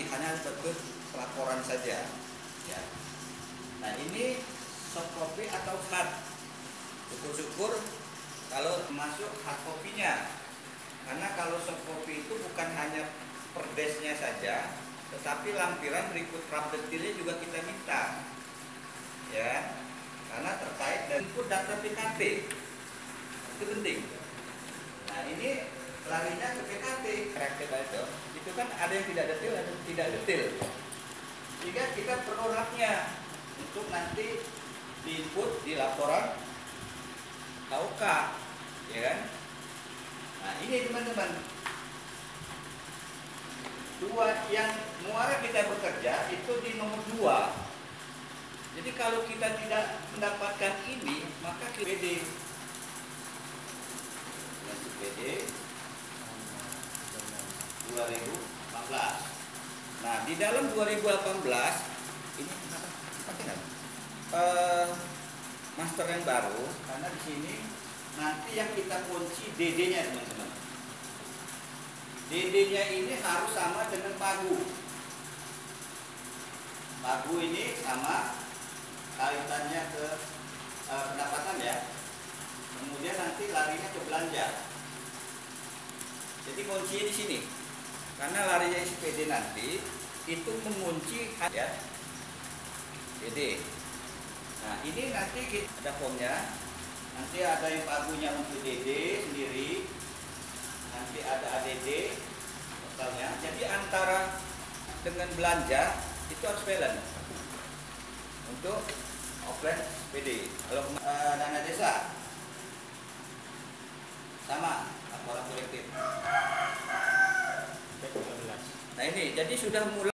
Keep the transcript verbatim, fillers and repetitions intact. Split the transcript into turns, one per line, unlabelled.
hanya bentuk pelaporan saja. Ya. Nah ini soft copy atau hard. Syukur-syukur kalau masuk hard copy-nya. Karena kalau soft copy itu bukan hanya per desk-nya saja, tetapi lampiran berikut rap detailnya juga kita minta. Ya. Karena terkait dengan input data P K T. Itu penting. Nah ini larinya ke P K T reaktif itu. Itu kan ada yang tidak detail, ada yang tidak detail. Sehingga kita perlu rapnya untuk nanti diinput di laporan K O K, ya kan? Nah ini teman-teman, dua yang muara kita bekerja itu di nomor dua. Jadi kalau kita tidak mendapatkan ini, maka P D P D dua ribu delapan belas. Nah di dalam dua ribu delapan belas ini apa? Pakai nggak? Uh, master yang baru, karena di sini nanti yang kita kunci D D-nya teman-teman. D D-nya ini harus sama dengan pagu. Pagu ini sama kaitannya ke uh, pendapatan ya. Kemudian nanti larinya ke belanja. Jadi kuncinya di sini. Karena larinya S P D nanti itu mengunci ya D D. Nah ini nanti kita ada formnya. Nanti ada yang pagunya untuk D D sendiri. Nanti ada A D D totalnya. Jadi antara dengan belanja itu harus balance untuk offline P D. Kalau uh, dana desa sama laporan kolektif. Nah ini jadi sudah mulai